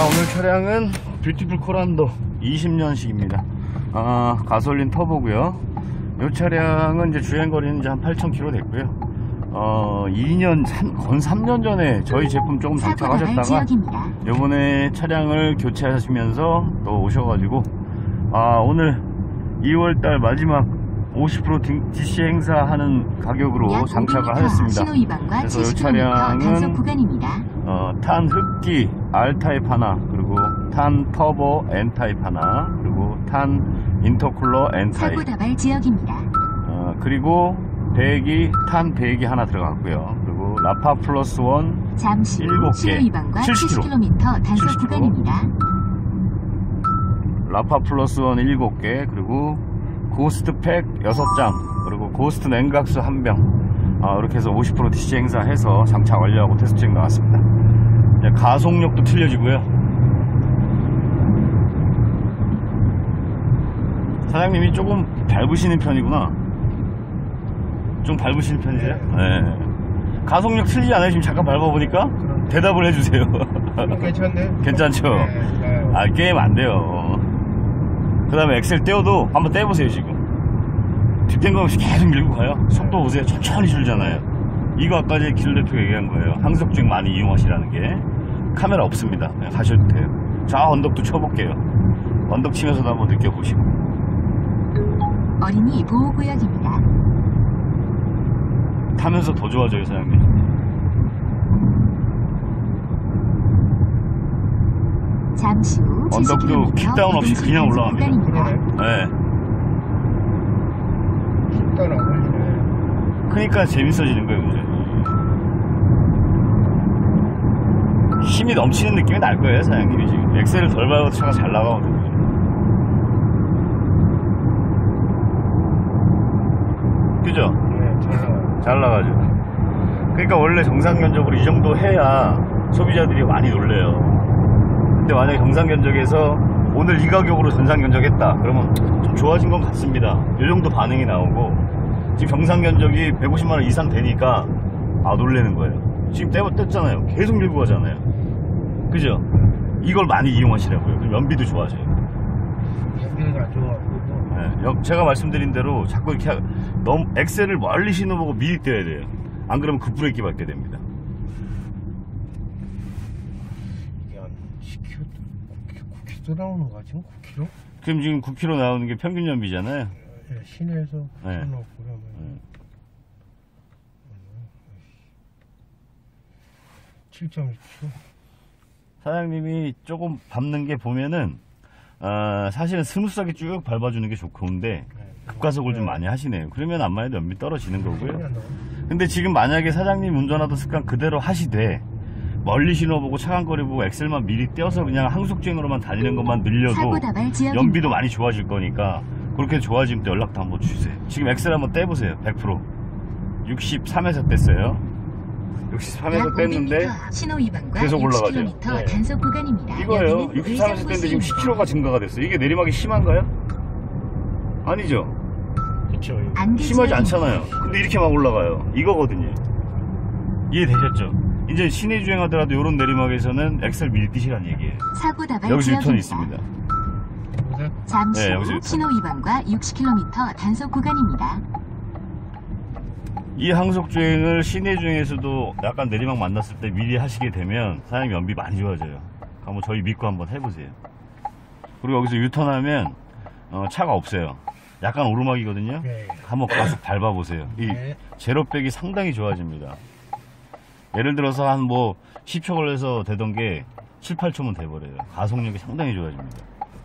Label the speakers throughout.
Speaker 1: 오늘 차량은 뷰티풀 코란도 20년식입니다. 가솔린 터보고요. 이 차량은 이제 주행거리는 이제 한 8,000km 됐고요. 2년, 건 3년 전에 저희 제품 조금 장착하셨다가 요번에 차량을 교체하시면서 또 오셔가지고 오늘 2월달 마지막 50% DC 행사하는 가격으로 장착을 하셨습니다. 그래서 이 차량은 탄 흡기 R타입 하나, 그리고 탄 터보 N타입 하나, 그리고 탄 인터쿨러 N타입, 그리고 배기, 탄 배기 하나 들어갔고요. 그리고 라파 플러스 원 7개, 70km 단속 구간입니다. 라파 플러스 원 7개, 그리고 고스트 팩 6장, 그리고 고스트 냉각수 1병, 이렇게 해서 50% DC 행사해서 장착 완료하고 테스트행 나왔습니다. 가속력도 틀려지고요. 사장님이 조금 밟으시는 편이구나. 좀 밟으시는 편이세요? 네. 가속력 틀리지 않아요? 지금 잠깐 밟아보니까? 대답을 해주세요.
Speaker 2: 괜찮네.
Speaker 1: 괜찮죠?
Speaker 2: 네.
Speaker 1: 게임 안 돼요. 그 다음에 엑셀 떼어도 한번 떼보세요. 지금 뒷탱거 없이 계속 밀고 가요. 속도 보세요. 천천히 줄잖아요. 이거 아까 제 길 대표가 얘기한 거예요. 항속주행 많이 이용하시라는 게. 카메라 없습니다. 그냥 가셔도 돼요. 자, 언덕도 쳐볼게요. 언덕 치면서도 한번 느껴보시고.
Speaker 3: 어린이 보호구역입니다.
Speaker 1: 타면서 더 좋아져요, 사장님.
Speaker 3: 잠시 후
Speaker 1: 언덕도 킥다운 없이 그냥 올라갑니다. 네.
Speaker 2: 킥다운 안 걸리네.
Speaker 1: 그러니까 재밌어지는 거예요, 이제. 힘이 넘치는 느낌이 날 거예요, 사장님이 지금. 엑셀을 덜 밟아도 차가 잘 나가거든요. 그죠?
Speaker 2: 네, 잘 나가요.
Speaker 1: 잘 나가죠. 그러니까 원래 정상 견적으로 이 정도 해야 소비자들이 많이 놀래요. 근데 만약에 정상 견적에서 오늘 이 가격으로 전상 견적했다 그러면 좀 좋아진 건 같습니다. 이 정도 반응이 나오고, 지금 정상 견적이 150만원 이상 되니까 놀래는 거예요. 지금 뗐잖아요. 계속 밀고 가잖아요. 그죠? 이걸 많이 이용하시라고요. 그럼 연비도 좋아져요.
Speaker 2: 연비가 좋아.
Speaker 1: 네, 제가 말씀드린 대로 자꾸 이렇게 너무 엑셀을 멀리 신어보고 미리 떼야 돼요. 안 그러면 급브레이크 밟게 됩니다.
Speaker 2: 이게 한 10km, 9km 나오는 거 지금 9km?
Speaker 1: 그럼 지금 9km 나오는 게 평균 연비잖아요.
Speaker 2: 네, 시내에서
Speaker 1: 네.
Speaker 2: 놓고 그러면 7.2km.
Speaker 1: 사장님이 조금 밟는 게 보면은 사실은 스무스하게 쭉 밟아주는 게 좋은데 급가속을 좀 많이 하시네요. 그러면 안만 해도 연비 떨어지는 거고요. 근데 지금 만약에 사장님 운전하던 습관 그대로 하시되 멀리 신호보고 차간거리 보고 엑셀만 미리 떼어서 그냥 항속주행으로만 다니는 것만 늘려도 연비도 많이 좋아질 거니까, 그렇게 좋아지면 또 연락도 한번 주세요. 지금 엑셀 한번 떼보세요. 100% 63에서 뗐어요. 63에서 뗐는데 계속 올라가죠.
Speaker 3: 네. 단속 구간입니다.
Speaker 1: 이거예요. 63에서 뗐는데 지금 10km가 증가가 됐어요. 이게 내리막이 심한가요? 아니죠.
Speaker 2: 그쵸.
Speaker 1: 심하지 않잖아요. 근데 이렇게 막 올라가요. 이거거든요. 이해되셨죠? 이제 시내 주행하더라도 이런 내리막에서는 엑셀 미리 뛰시라는 얘기예요.
Speaker 3: 사고 다발
Speaker 1: 여기서 유턴이 있습니다.
Speaker 3: 잠시
Speaker 1: 네,
Speaker 3: 후 신호 위반과 60km 단속 구간입니다.
Speaker 1: 이 항속주행을 시내 주행에서도 약간 내리막 만났을 때 미리 하시게 되면 사장님 연비 많이 좋아져요. 한번 저희 믿고 한번 해보세요. 그리고 여기서 유턴하면 차가 없어요. 약간 오르막이거든요.
Speaker 2: 네.
Speaker 1: 한번 가서 밟아보세요. 이 제로백이 상당히 좋아집니다. 예를 들어서 한 10초 걸려서 되던 게 7, 8초면 돼버려요. 가속력이 상당히 좋아집니다.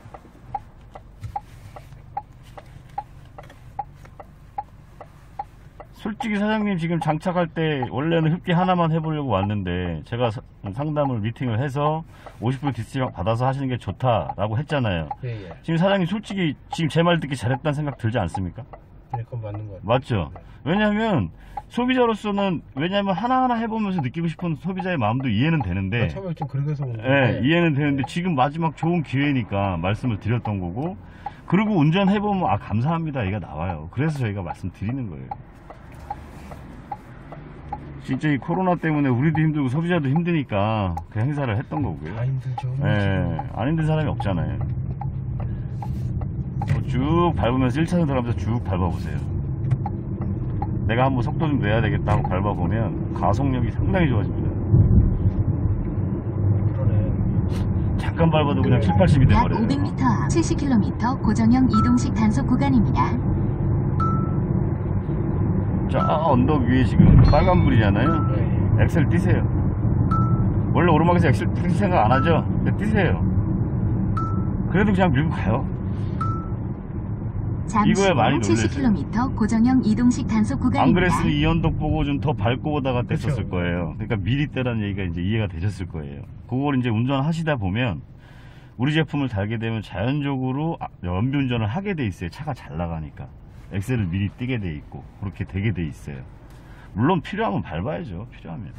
Speaker 1: 솔직히 사장님 지금 장착할 때 원래는 흡기 하나만 해보려고 왔는데 제가 상담을 미팅을 해서 50% 디스트리뷰 받아서 하시는 게 좋다라고 했잖아요.
Speaker 2: 예.
Speaker 1: 지금 사장님 솔직히 지금 제 말 듣기 잘했다는 생각 들지 않습니까?
Speaker 2: 네, 그건 맞는 것 같아요.
Speaker 1: 맞죠? 왜냐하면 소비자로서는, 왜냐하면 하나하나 해보면서 느끼고 싶은 소비자의 마음도 이해는 되는데,
Speaker 2: 처음에 좀 그래서
Speaker 1: 네, 이해는 되는데 지금 마지막 좋은 기회니까 말씀을 드렸던 거고, 그리고 운전해보면 감사합니다 얘가 나와요. 그래서 저희가 말씀드리는 거예요. 진짜 이 코로나 때문에 우리도 힘들고 소비자도 힘드니까 그 행사를 했던 거고요.
Speaker 2: 다 힘들죠.
Speaker 1: 예, 안 힘든 사람이 없잖아요. 쭉 밟으면서 1차선 들어가면서 쭉 밟아보세요. 내가 한번 속도 좀 내야 되겠다 하고 밟아보면 가속력이 상당히 좋아집니다.
Speaker 2: 그러네.
Speaker 1: 잠깐 밟아도 그냥 7, 80이
Speaker 3: 약
Speaker 1: 돼버려요.
Speaker 3: 500m 앞 70km 고정형 이동식 단속 구간입니다.
Speaker 1: 저 언덕 위에 지금 빨간불이잖아요.
Speaker 2: 네.
Speaker 1: 엑셀 띄세요. 원래 오르막에서 엑셀 뛸 생각 안 하죠? 근데 띄세요. 그래도 그냥 밀고 가요.
Speaker 3: 잠시
Speaker 1: 이거에 많이
Speaker 3: 후
Speaker 1: 놀랬어요.
Speaker 3: 70km 고정형 이동식 단속
Speaker 1: 안
Speaker 3: 구간입니다.
Speaker 1: 그랬으면 이 언덕 보고 좀 더 밟고 오다가 뗐었을
Speaker 2: 그쵸.
Speaker 1: 거예요. 그러니까 미리 떼라는 얘기가 이제 이해가 되셨을 거예요. 그걸 이제 운전하시다 보면 우리 제품을 달게 되면 자연적으로 연비 운전을 하게 돼 있어요. 차가 잘 나가니까. 엑셀을 미리 띄게 돼 있고 그렇게 되게 돼 있어요. 물론 필요하면 밟아야죠. 필요하면.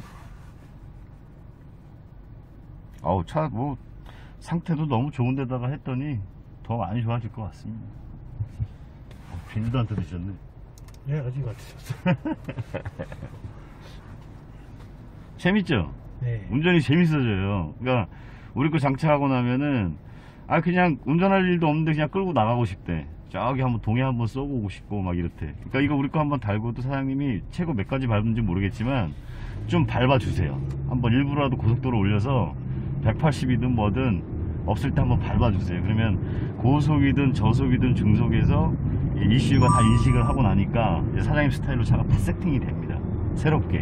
Speaker 1: 아우 차 뭐 상태도 너무 좋은 데다가 했더니 더 많이 좋아질 것 같습니다. 비닐도 안 뜯으셨네.
Speaker 2: 네, 아직 안 드셨어.
Speaker 1: 재밌죠?
Speaker 2: 네.
Speaker 1: 운전이 재밌어져요. 그러니까 우리 거 장착하고 나면은 그냥 운전할 일도 없는데 그냥 끌고 나가고 싶대. 저기 한번 동해 한번 쏘고 오고 싶고 막 이렇대. 그러니까 이거 우리 거 한번 달고도 사장님이 최고 몇 가지 밟은지 모르겠지만 좀 밟아주세요. 한번 일부러라도 고속도로 올려서 180이든 뭐든 없을 때 한번 밟아주세요. 그러면 고속이든 저속이든 중속에서 이슈가 다 인식을 하고 나니까 이제 사장님 스타일로 차가 다 세팅이 됩니다. 새롭게.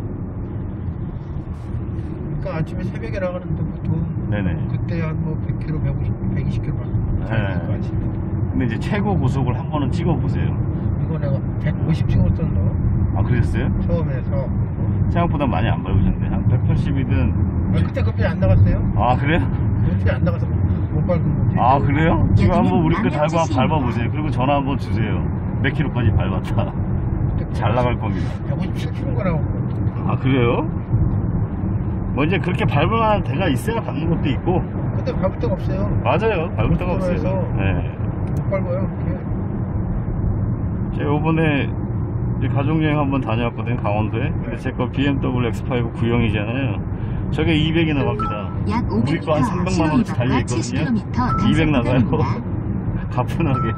Speaker 2: 그러니까 아침에 새벽에 나가는데 보통
Speaker 1: 네네.
Speaker 2: 그때 한 뭐 100km, 150, 120km 달릴 거 아침에.
Speaker 1: 근데 이제 최고 고속을 한 번은 찍어보세요.
Speaker 2: 이거 내가 150 찍었었나?
Speaker 1: 아, 그러셨어요?
Speaker 2: 처음에서.
Speaker 1: 생각보다 많이 안 밟으셨네. 한 180이든.
Speaker 2: 그때 급히 안 나갔어요?
Speaker 1: 아, 그래요?
Speaker 2: 급히 안 나가서 못 밟은 거지.
Speaker 1: 아, 그래요? 지금
Speaker 3: 여기는
Speaker 1: 한번 우리 거 달고 한번
Speaker 3: 남양주시입니다.
Speaker 1: 밟아보세요. 그리고 전화 한번 주세요. 몇 킬로까지 밟았다. 잘 나갈 겁니다.
Speaker 2: 157km가 나오고.
Speaker 1: 아, 그래요? 뭐 이제 그렇게 밟을 만한 데가 있어야 밟는 것도 있고.
Speaker 2: 근데 밟을 데가 없어요.
Speaker 1: 맞아요. 밟을 데가 없어요.
Speaker 2: 고속도로에서.
Speaker 1: 네.
Speaker 2: 못 밟아요, 그렇게.
Speaker 1: 제가 요번에 이제 가족여행 한번 다녀왔거든요. 강원도에. 근데 제 거 BMW X5 구형이잖아요. 저게 200이 나갑니다.
Speaker 3: 약
Speaker 1: 우리
Speaker 3: 500m
Speaker 1: 거 한
Speaker 3: 앞
Speaker 1: 300만 원치 달려있거든요.
Speaker 3: 70km
Speaker 1: 200
Speaker 3: 단속
Speaker 1: 나가요.
Speaker 3: 구간입니다.
Speaker 1: 가뿐하게.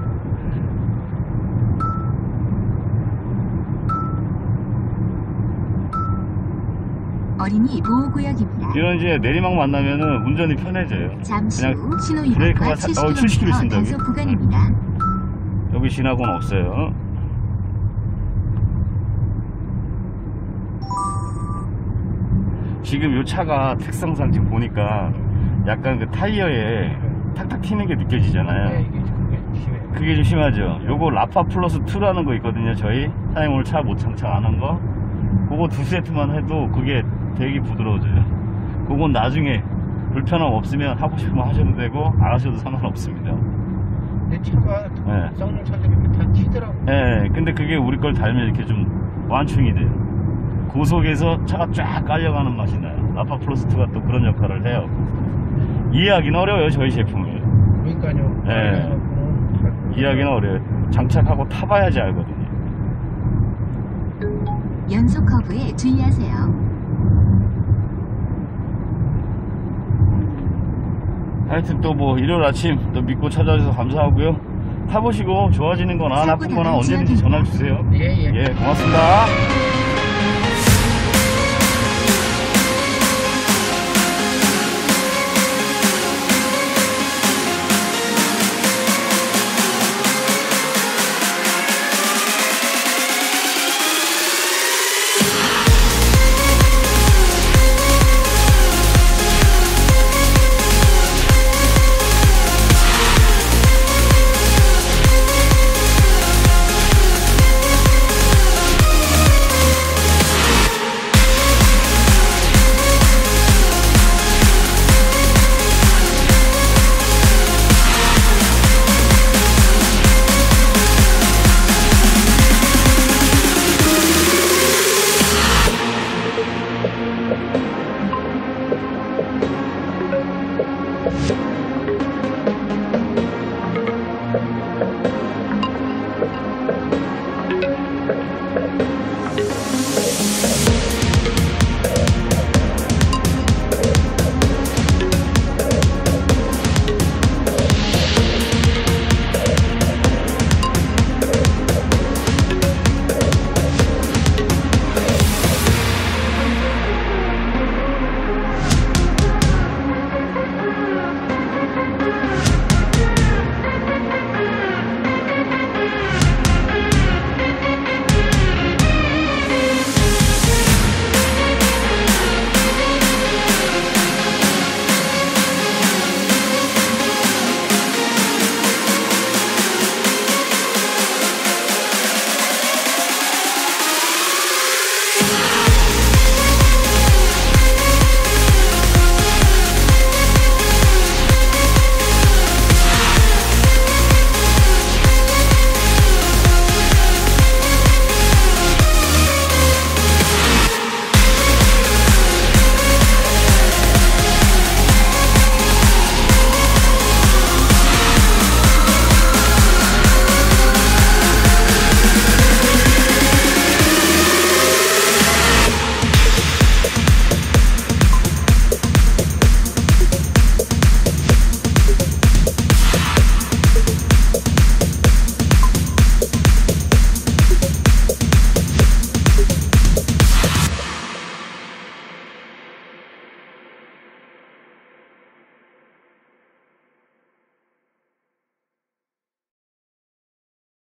Speaker 3: 어린이 보호구역입니다.
Speaker 1: 이런 이제 내리막 만나면은 운전이 편해져요.
Speaker 3: 잠시
Speaker 1: 그냥
Speaker 3: 후 신호
Speaker 1: 브레이크가
Speaker 3: 위반과
Speaker 1: 70km
Speaker 3: 70km
Speaker 1: 쓴다고요?
Speaker 3: 단속 구간입니다.
Speaker 1: 여기 지나고는 없어요. 지금 이 차가 특성상 지금 보니까 약간 그 타이어에 탁탁 튀는 게 느껴지잖아요.
Speaker 2: 네, 이게 그게 심해요.
Speaker 1: 그게 좀 심하죠. 요거 라파 플러스 2라는 거 있거든요. 저희 사장님 오늘 차 못 장착 안 한 거. 그거 2세트만 해도 그게 되게 부드러워져요. 그건 나중에 불편함 없으면 하고 싶으면 하셔도 되고 안 하셔도 상관없습니다.
Speaker 2: 내 차가
Speaker 1: 네.
Speaker 2: 쌍용 차들이 다 튀더라고.
Speaker 1: 예, 근데 그게 우리 걸 달면 이렇게 좀 완충이 돼요. 고속에서 차가 쫙 깔려가는 맛이 나요. 라파 플러스 2가 또 그런 역할을 해요. 이해하기는 어려워요, 저희 제품을.
Speaker 2: 그러니까요.
Speaker 1: 네. 이해하기는 어려워요. 장착하고 타봐야지 알거든요.
Speaker 3: 연속 커브에 주의하세요.
Speaker 1: 하여튼 또 뭐 일요일 아침 또 믿고 찾아주셔서 감사하고요. 타보시고 좋아지는 거나 나쁜 거나 언제든지 전화 주세요.
Speaker 2: 예, 예.
Speaker 1: 예, 고맙습니다.